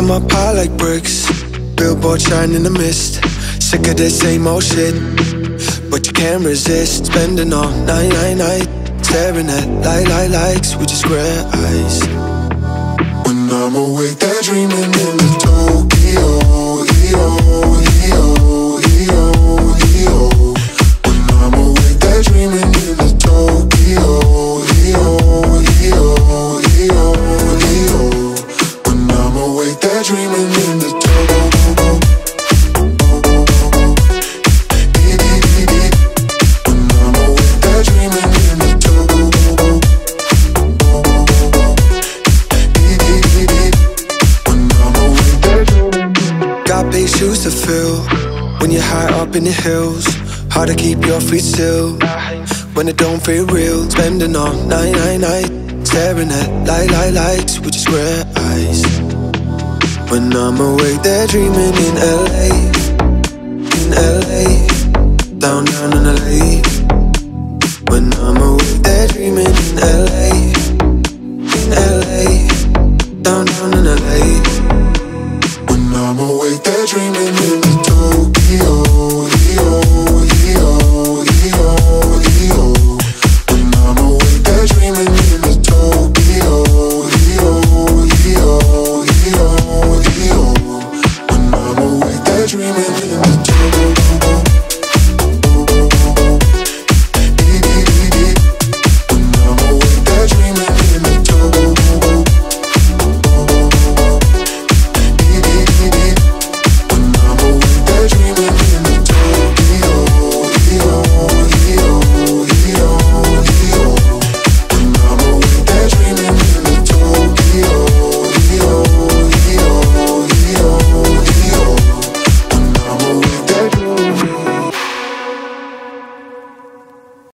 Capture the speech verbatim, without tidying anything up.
on my pile like bricks. Billboard shine in the mist. Sick of this same old shit, but you can't resist. Spending all night, night, night, staring at light, light, lights with your square eyes. When I'm awake, they're dreaming in the Tokyo, E O, E O, E O, E O. When I'm awake, they're dreaming in the Tokyo, E O, E O, E O, E O. When I'm awake, they're dreaming in the Tokyo. Shoes to fill when you're high up in the hills. Hard to keep your feet still when it don't feel real. Spending all night, night, night, staring at light, light, lights with your square eyes. When I'm awake, they're dreaming in L A, in L A, down, down in L A.